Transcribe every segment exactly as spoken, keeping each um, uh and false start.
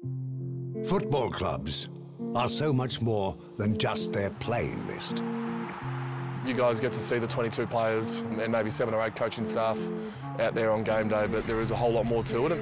Football clubs are so much more than just their playing list. You guys get to see the twenty-two players and maybe seven or eight coaching staff out there on game day, but there is a whole lot more to it.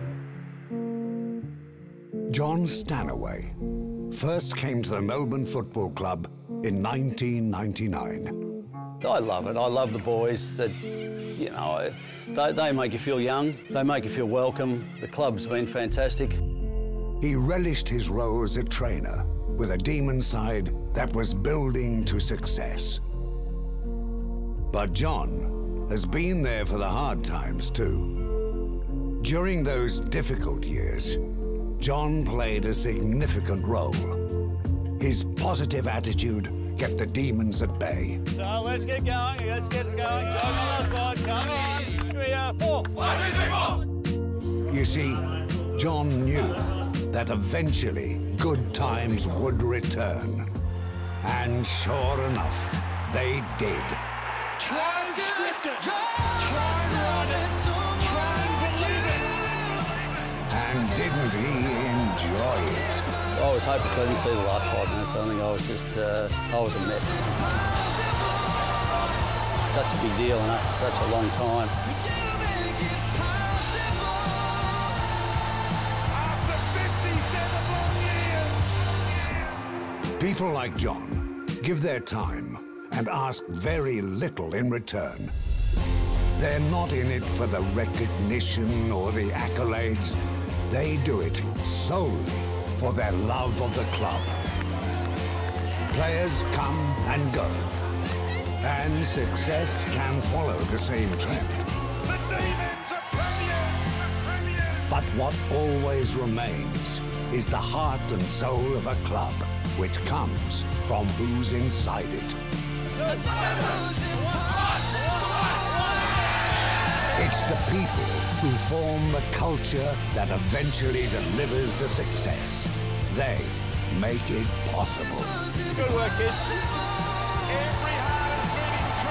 John Stanaway first came to the Melbourne Football Club in nineteen ninety-nine. I love it. I love the boys. That, you know, they, they make you feel young. They make you feel welcome. The club's been fantastic. He relished his role as a trainer with a Demon side that was building to success. But John has been there for the hard times too. During those difficult years, John played a significant role. His positive attitude kept the demons at bay. So let's get going, let's get going. John, last one, come on. Here we are, four. One, two, three, four. You see, John knew that eventually good times would return. And sure enough, they did. Try and script it, try and run it, try and believe it. And didn't he enjoy it? I was hopeless. I didn't see the last five minutes. I think I was just, uh, I was a mess. Such a big deal and after such a long time. People like John give their time and ask very little in return. They're not in it for the recognition or the accolades. They do it solely for their love of the club. Players come and go, and success can follow the same trend. The demons are premiers, premiers. But what always remains is the heart and soul of a club, which comes from who's inside it. It's the people who form the culture that eventually delivers the success. They make it possible. Good work, kids. Every heart is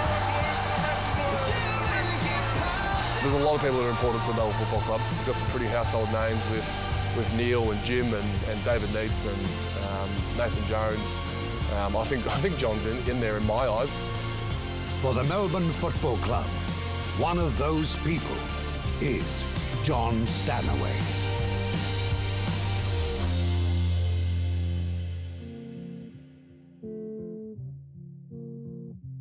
beating true. There's a lot of people that are important to the Melbourne Football Club. We've got some pretty household names with, with Neil and Jim and, and David Neitz and um, Nathan Jones. Um, I think I think John's in, in there in my eyes. For the Melbourne Football Club, one of those people is John Stanaway.